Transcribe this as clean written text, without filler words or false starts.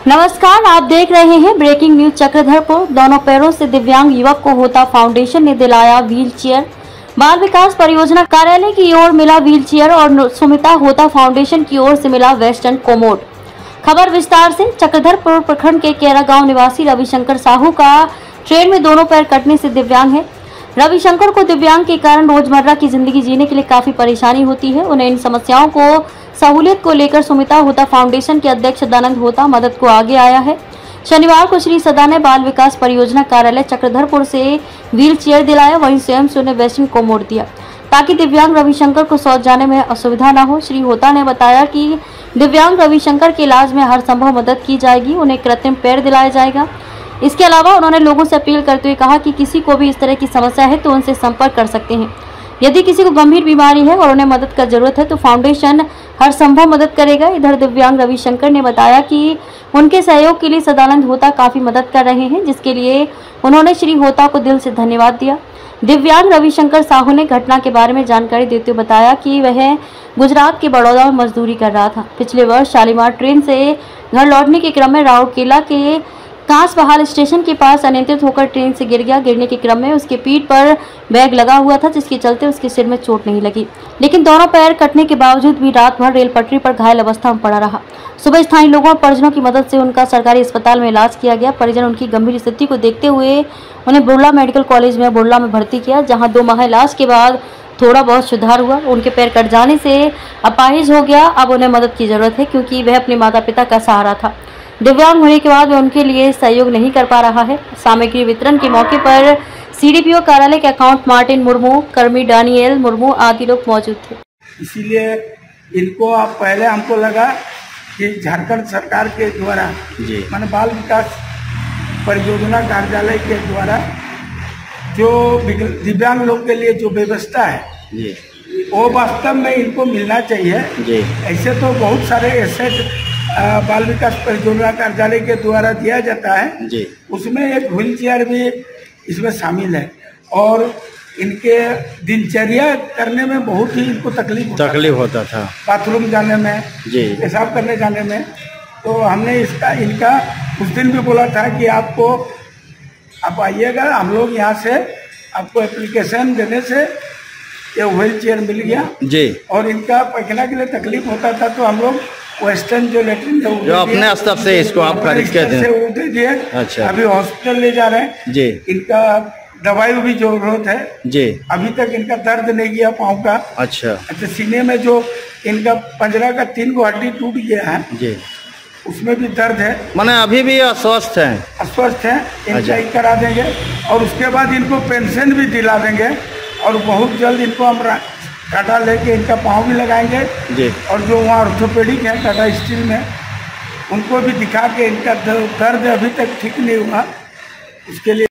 नमस्कार, आप देख रहे हैं ब्रेकिंग न्यूज चक्रधरपुर। दोनों पैरों से दिव्यांग युवक को होता फाउंडेशन ने दिलाया व्हील चेयर। बाल विकास परियोजना कार्यालय की ओर मिला व्हील चेयर और सुमिता होता फाउंडेशन की ओर से मिला वेस्टर्न कोमोड। खबर विस्तार से। चक्रधरपुर प्रखंड के केरा गांव निवासी रविशंकर साहू का ट्रेन में दोनों पैर कटने से दिव्यांग है। रविशंकर को दिव्यांग के कारण रोजमर्रा की जिंदगी जीने के लिए काफी परेशानी होती है। उन्हें इन समस्याओं को सहूलियत को लेकर सुमिता होता फाउंडेशन के अध्यक्ष सदानंद होता मदद को आगे आया है। शनिवार को श्री सदा ने बाल विकास परियोजना कार्यालय चक्रधरपुर से व्हील चेयर दिलाया, वहीं स्वयं से उन्हें वेस्टर्न कोमोड दिया ताकि दिव्यांग रविशंकर को शौच जाने में असुविधा न हो। श्री होता ने बताया कि दिव्यांग रविशंकर के इलाज में हर संभव मदद की जाएगी, उन्हें कृत्रिम पैर दिलाया जाएगा। इसके अलावा उन्होंने लोगों से अपील करते हुए कहा कि किसी को भी इस तरह की समस्या है तो उनसे संपर्क कर सकते हैं। यदि किसी को गंभीर बीमारी है और उन्हें मदद का जरूरत है तो फाउंडेशन हर संभव मदद करेगा। इधर दिव्यांग रविशंकर ने बताया कि उनके सहयोग के लिए सदानंद होता काफी मदद कर रहे हैं, जिसके लिए उन्होंने श्री होता को दिल से धन्यवाद दिया। दिव्यांग रविशंकर साहू ने घटना के बारे में जानकारी देते हुए बताया कि वह गुजरात के बड़ौदा में मजदूरी कर रहा था। पिछले वर्ष शालीमार ट्रेन से घर लौटने के क्रम में राउरकेला के कांसबहाल स्टेशन के पास अनियंत्रित होकर ट्रेन से गिर गया। गिरने के क्रम में उसके पीठ पर बैग लगा हुआ था, जिसके चलते उसके सिर में चोट नहीं लगी, लेकिन दोनों पैर कटने के बावजूद भी रात भर रेल पटरी पर घायल अवस्था में पड़ा रहा। सुबह स्थानीय लोगों और परिजनों की मदद से उनका सरकारी अस्पताल में इलाज किया गया। परिजन उनकी गंभीर स्थिति को देखते हुए उन्हें बुर्ला मेडिकल कॉलेज में बुर्ला में भर्ती किया, जहाँ 2 माह इलाज के बाद थोड़ा बहुत सुधार हुआ। उनके पैर कट जाने से अपाहिज हो गया। अब उन्हें मदद की जरूरत है क्योंकि वह अपने माता पिता का सहारा था। दिव्यांग होने के बाद वह उनके लिए सहयोग नहीं कर पा रहा है। सामग्री वितरण के मौके पर सीडीपीओ कार्यालय के अकाउंट मार्टिन मुर्मू, कर्मी डानियल मुर्मू आदि लोग मौजूद थे। इसीलिए इनको अब पहले हमको लगा कि झारखंड सरकार के द्वारा माने बाल विकास परियोजना कार्यालय के द्वारा जो दिव्यांग लोग के लिए जो व्यवस्था है वो वास्तव में इनको मिलना चाहिए। ऐसे तो बहुत सारे एसेट बाल विकास परियोजना कार्यालय के द्वारा दिया जाता है, उसमें एक व्हील चेयर भी इसमें शामिल है। और इनके दिनचर्या करने में बहुत ही इनको तकलीफ होता था, बाथरूम जाने में, पेशाब करने जाने में। तो हमने इनका उस दिन भी बोला था कि आप आइएगा, हम लोग यहाँ से आपको एप्लीकेशन देने से ये व्हील चेयर मिल गया और इनका पैखाना के लिए तकलीफ होता था तो हम लोग वेस्टर्न जो लेटरिन जो अपने स्तर से इसको आप खरीद के दे दिए। अच्छा। अभी हॉस्पिटल ले जा रहे हैं जी। इनका दवाई भी जरूरत है जी। अभी तक इनका दर्द नहीं गया पाँव का। अच्छा, सीने में जो इनका पंजरा का 3 गो हड्डी टूट गया है जी, उसमें भी दर्द है। माने अभी भी अस्वस्थ है। इनका करा देंगे और उसके बाद इनको पेंशन भी दिला देंगे और बहुत जल्द इनको हम टाटा लेके इनका पाँव भी लगाएंगे जी। और जो वहाँ ऑर्थोपेडिक है टाटा स्टील में, उनको भी दिखा के इनका दर्द अभी तक ठीक नहीं हुआ, उसके लिए